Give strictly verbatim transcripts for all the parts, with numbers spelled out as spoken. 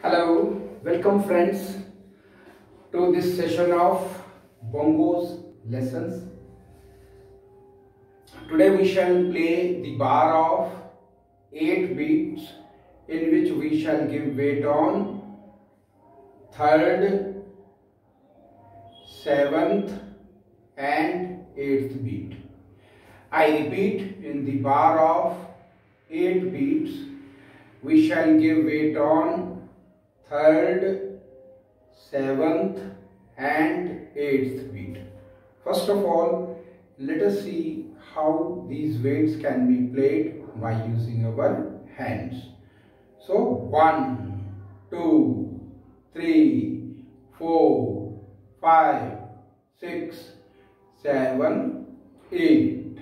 Hello, welcome friends to this session of bongos lessons. Today we shall play the bar of eight beats in which we shall give weight on third, seventh and eighth beat. I repeat, in the bar of eight beats we shall give weight on third, seventh and eighth beat. First of all, let us see how these weights can be played by using our hands. So one, two, three, four, five, six, seven, eight.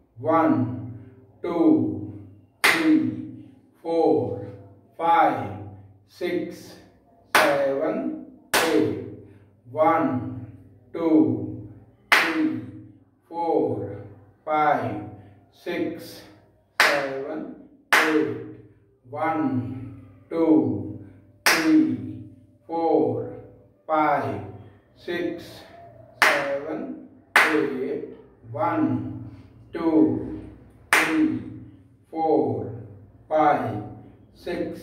One, two, three, four, five, six, seven, eight. One, two, three, four, five, six, seven, eight. One, two, three, four, five, six, seven, eight. One, two, three, four, five, six,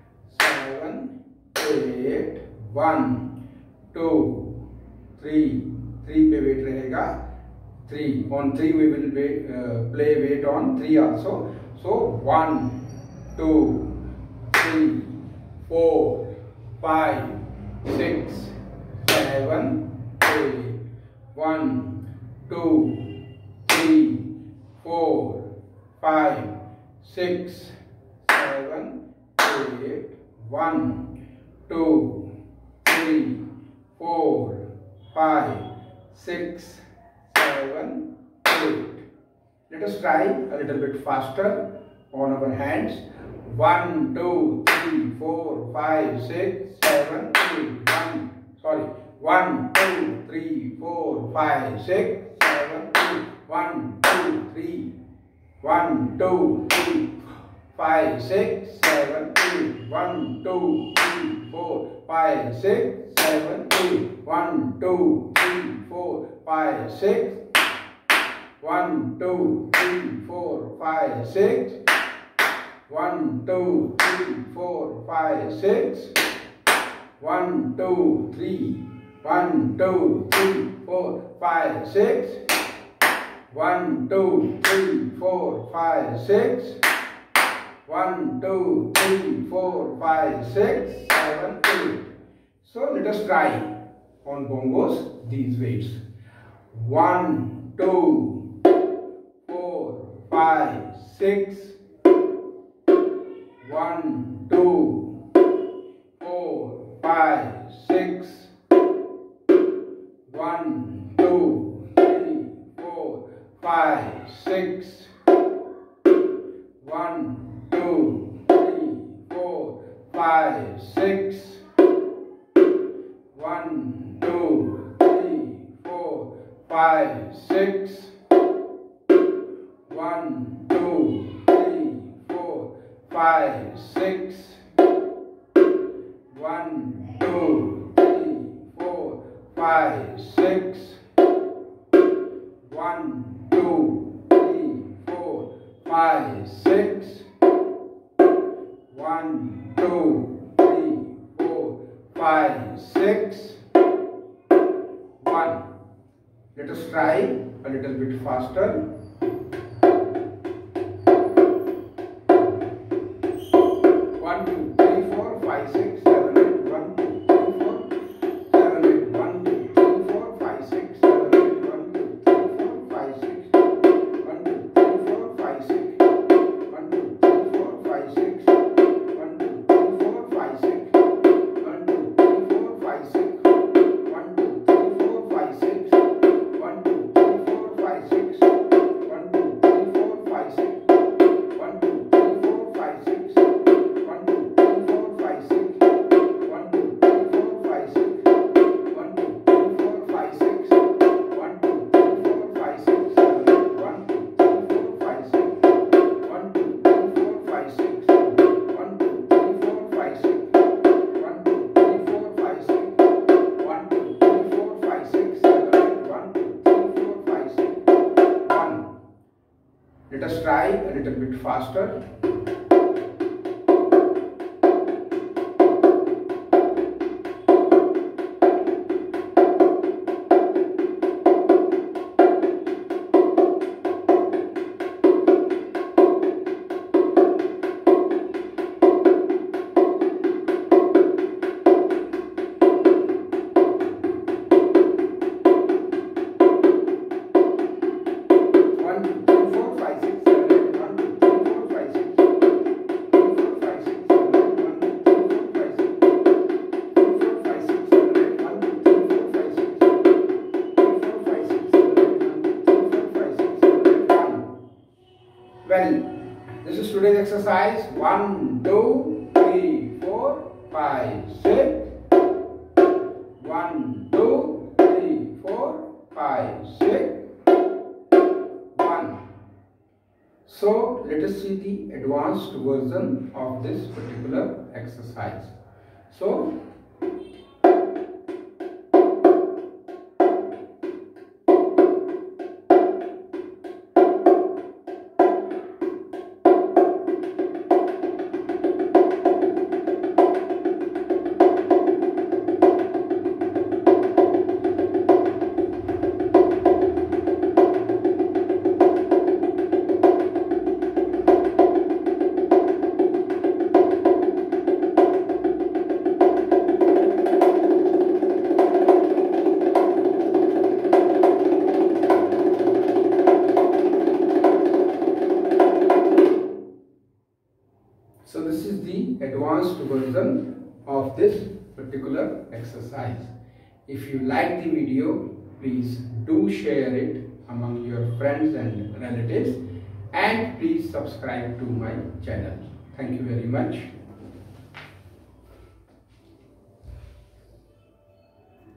seven, eight. One, two, three. Three पे weight रहेगा. Three. On three we will wait, uh, play weight on three also. So one, two, three, four, five, six, seven, eight. One, two, three, four, five, six, seven, eight. One, two, three, four, five, six, seven, eight. Let us try a little bit faster on our hands. One, two, three, four, five, six, seven, eight. One, sorry. One, two, three, four, five, six, seven, eight. One, two, three. One, two, three, five, six, seven, eight. One, two, three, four, five, six, seven, eight. One, two, three, four, five, six. One, two, three, four, five, six. One, two, three, four, five, six. One, two, three. One, two, three, four, five, six. One, two, three, four, five, six. One, two, three, four, five, six, seven, eight. So let us try on bongos these weights. One, two, four, five, six. One, two, four, five, six. One, two, three, four, five, six. One, two, three, four, five, six. One, two, three, four, five, six. One, two, three, four, five, six. One, two, three, four, five, six. One, two, three, four, five, six. One, two, three, four, five, six. One. Let us try a little bit faster. One, two, three, four, five, six, seven, eight. One, two, three, four, seven, eight. One, two, three, four, five, six, seven, eight. One, two, three, four, five, six. One, two, three, four, five, six. One, two, three, four, five, six. One, two, three, four, five, six. One, two, three, four, five, six. One, two, three, four, five, six. One, two, three, four, five, six. little bit faster. Well, this is today's exercise. One, two, three, four, five, six. One, two, three, four, five, six. One. So let us see the advanced version of this particular exercise. So So this is the advanced version of this particular exercise. If you like the video, please do share it among your friends and relatives, and please subscribe to my channel. Thank you very much.